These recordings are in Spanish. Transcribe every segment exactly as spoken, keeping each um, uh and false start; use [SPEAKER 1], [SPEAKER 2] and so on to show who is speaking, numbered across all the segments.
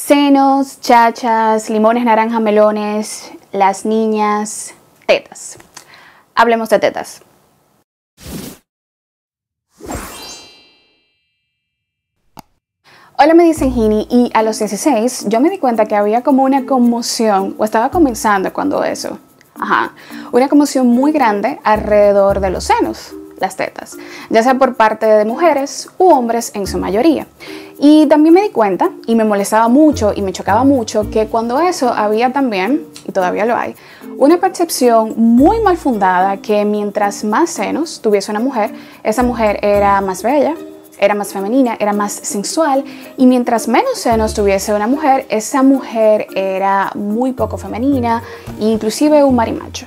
[SPEAKER 1] Senos, chachas, limones, naranjas, melones, las niñas, tetas. Hablemos de tetas. Hola, me dicen Gini, y a los dieciséis yo me di cuenta que había como una conmoción, o estaba comenzando cuando eso, ajá, una conmoción muy grande alrededor de los senos, las tetas, ya sea por parte de mujeres u hombres en su mayoría. Y también me di cuenta, y me molestaba mucho y me chocaba mucho, que cuando eso había también, y todavía lo hay, una percepción muy mal fundada que mientras más senos tuviese una mujer, esa mujer era más bella, era más femenina, era más sensual, y mientras menos senos tuviese una mujer, esa mujer era muy poco femenina, inclusive un marimacho.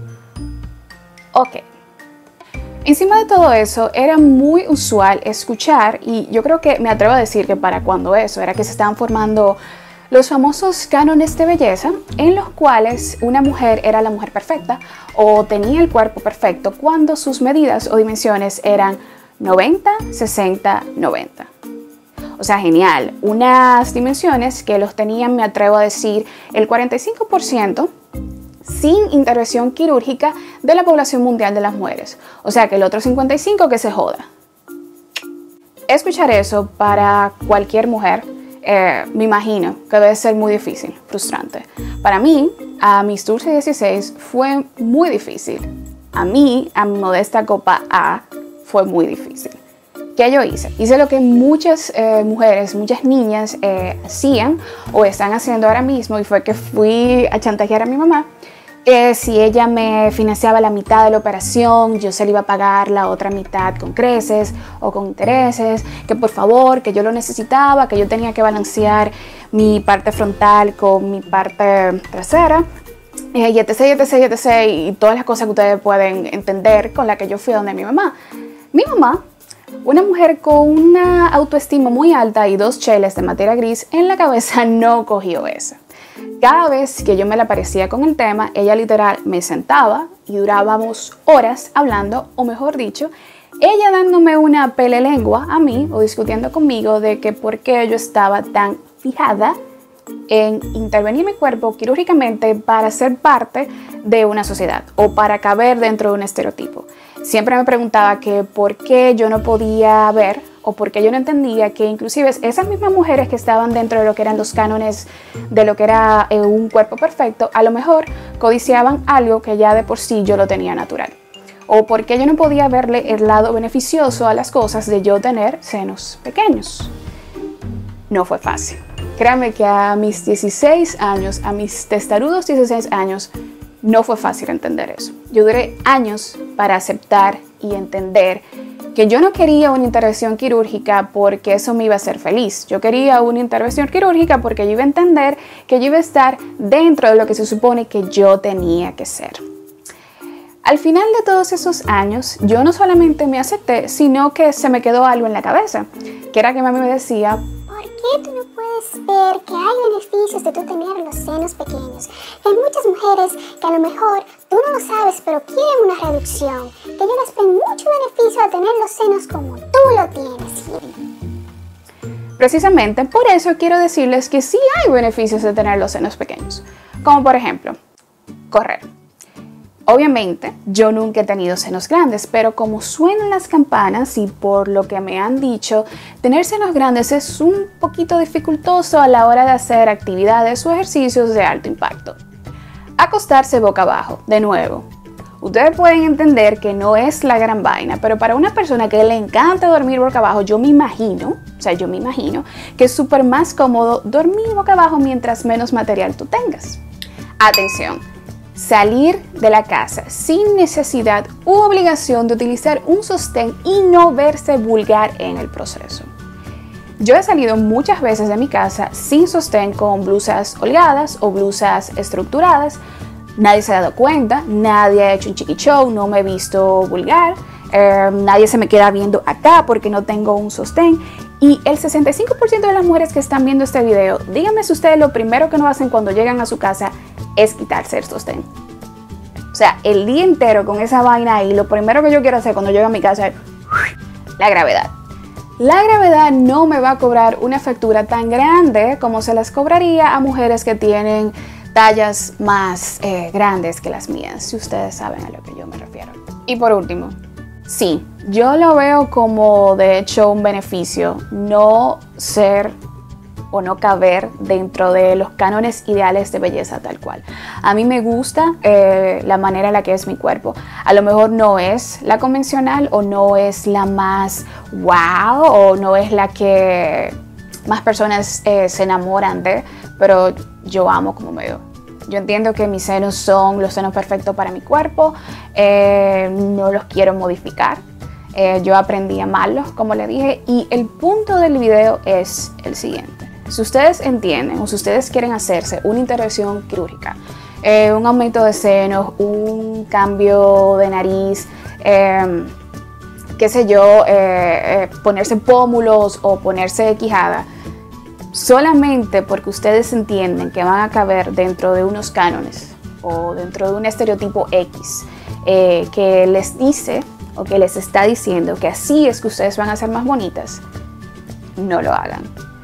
[SPEAKER 1] Ok. Encima de todo eso, era muy usual escuchar, y yo creo que me atrevo a decir que para cuando eso, era que se estaban formando los famosos cánones de belleza, en los cuales una mujer era la mujer perfecta o tenía el cuerpo perfecto cuando sus medidas o dimensiones eran noventa, sesenta, noventa. O sea, genial. Unas dimensiones que los tenían, me atrevo a decir, el cuarenta y cinco por ciento sin intervención quirúrgica de la población mundial de las mujeres. O sea, que el otro cincuenta y cinco por ciento que se joda. Escuchar eso para cualquier mujer, eh, me imagino que debe ser muy difícil, frustrante. Para mí, a mis dulces dieciséis, fue muy difícil. A mí, a mi modesta copa A, fue muy difícil. ¿Qué yo hice? Hice lo que muchas eh, mujeres, muchas niñas eh, hacían o están haciendo ahora mismo, y fue que fui a chantajear a mi mamá. Eh, si ella me financiaba la mitad de la operación, yo se le iba a pagar la otra mitad con creces o con intereses, que por favor, que yo lo necesitaba, que yo tenía que balancear mi parte frontal con mi parte trasera. Eh, y etc, etc, etc, y todas las cosas que ustedes pueden entender con la que yo fui a donde mi mamá. Mi mamá, una mujer con una autoestima muy alta y dos cheles de materia gris en la cabeza, no cogió eso. Cada vez que yo me le aparecía con el tema, ella literal me sentaba y durábamos horas hablando, o mejor dicho, ella dándome una pelelengua a mí o discutiendo conmigo de que por qué yo estaba tan fijada en intervenir mi cuerpo quirúrgicamente para ser parte de una sociedad o para caber dentro de un estereotipo. Siempre me preguntaba que por qué yo no podía ver o por qué yo no entendía que inclusive esas mismas mujeres que estaban dentro de lo que eran los cánones de lo que era eh, un cuerpo perfecto, a lo mejor codiciaban algo que ya de por sí yo lo tenía natural. O por qué yo no podía verle el lado beneficioso a las cosas de yo tener senos pequeños. No fue fácil. Créanme que a mis dieciséis años, a mis testarudos dieciséis años, no fue fácil entender eso. Yo duré años para aceptar y entender que yo no quería una intervención quirúrgica porque eso me iba a hacer feliz. Yo quería una intervención quirúrgica porque yo iba a entender que yo iba a estar dentro de lo que se supone que yo tenía que ser. Al final de todos esos años, yo no solamente me acepté, sino que se me quedó algo en la cabeza, que era que mami me decía:
[SPEAKER 2] ¿por qué tú no puedes ver que hay beneficios de tú tener los senos pequeños? Hay muchas mujeres que a lo mejor tú no lo sabes, pero quieren una reducción, que ellas ven mucho beneficio de tener los senos como tú lo tienes, Gini.
[SPEAKER 1] Precisamente por eso quiero decirles que sí hay beneficios de tener los senos pequeños, como por ejemplo, correr. Obviamente, yo nunca he tenido senos grandes, pero como suenan las campanas y por lo que me han dicho, tener senos grandes es un poquito dificultoso a la hora de hacer actividades o ejercicios de alto impacto. Acostarse boca abajo, de nuevo. Ustedes pueden entender que no es la gran vaina, pero para una persona que le encanta dormir boca abajo, yo me imagino, o sea, yo me imagino que es súper más cómodo dormir boca abajo mientras menos material tú tengas. Atención. Salir de la casa sin necesidad u obligación de utilizar un sostén y no verse vulgar en el proceso. Yo he salido muchas veces de mi casa sin sostén con blusas holgadas o blusas estructuradas. Nadie se ha dado cuenta, nadie ha hecho un chiqui show, no me he visto vulgar, eh, nadie se me queda viendo acá porque no tengo un sostén. Y el sesenta y cinco por ciento de las mujeres que están viendo este video, díganme si ustedes lo primero que no hacen cuando llegan a su casa es quitarse el sostén. O sea, el día entero con esa vaina ahí, lo primero que yo quiero hacer cuando llego a mi casa es la gravedad. La gravedad no me va a cobrar una factura tan grande como se las cobraría a mujeres que tienen tallas más eh, grandes que las mías, si ustedes saben a lo que yo me refiero. Y por último, sí, yo lo veo como de hecho un beneficio no ser o no caber dentro de los cánones ideales de belleza tal cual. A mí me gusta eh, la manera en la que es mi cuerpo. A lo mejor no es la convencional o no es la más wow o no es la que más personas eh, se enamoran de, pero yo amo como me veo. Yo entiendo que mis senos son los senos perfectos para mi cuerpo, eh, no los quiero modificar. Eh, yo aprendí a amarlos, como le dije, y el punto del video es el siguiente. Si ustedes entienden o si ustedes quieren hacerse una intervención quirúrgica, eh, un aumento de senos, un cambio de nariz, eh, qué sé yo, eh, eh, ponerse pómulos o ponerse quijada, solamente porque ustedes entienden que van a caber dentro de unos cánones o dentro de un estereotipo X eh, que les dice o que les está diciendo que así es que ustedes van a ser más bonitas, no lo hagan.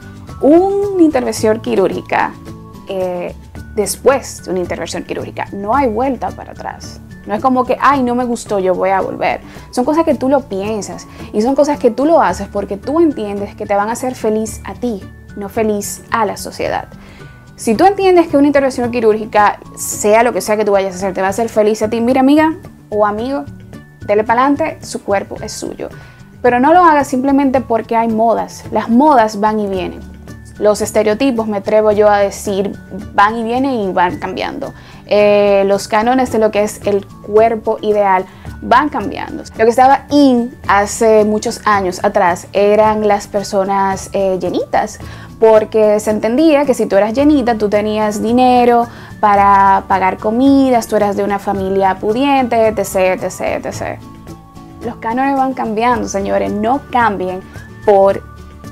[SPEAKER 1] Una intervención quirúrgica, eh, después de una intervención quirúrgica, no hay vuelta para atrás. No es como que, ay, no me gustó, yo voy a volver. Son cosas que tú lo piensas y son cosas que tú lo haces porque tú entiendes que te van a hacer feliz a ti, no feliz a la sociedad. Si tú entiendes que una intervención quirúrgica, sea lo que sea que tú vayas a hacer, te va a hacer feliz a ti, mira amiga o amigo, dele para adelante, su cuerpo es suyo. Pero no lo hagas simplemente porque hay modas. Las modas van y vienen. Los estereotipos, me atrevo yo a decir, van y vienen y van cambiando. Eh, los cánones de lo que es el cuerpo ideal van cambiando. Lo que estaba in hace muchos años atrás eran las personas eh, llenitas, porque se entendía que si tú eras llenita, tú tenías dinero para pagar comidas, tú eras de una familia pudiente, etc, etc, etcétera. Los cánones van cambiando, señores, no cambien por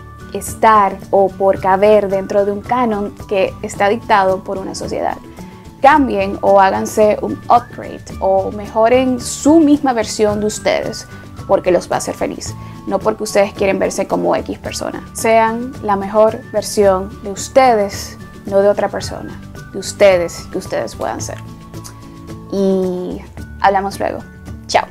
[SPEAKER 1] estar o por caber dentro de un canon que está dictado por una sociedad. Cambien o háganse un upgrade o mejoren su misma versión de ustedes porque los va a hacer feliz, no porque ustedes quieren verse como X persona. Sean la mejor versión de ustedes, no de otra persona, de ustedes, que ustedes puedan ser. Y hablamos luego. Chao.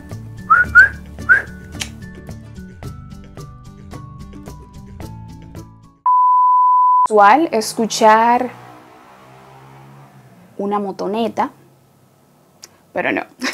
[SPEAKER 1] Usual escuchar una motoneta, pero no.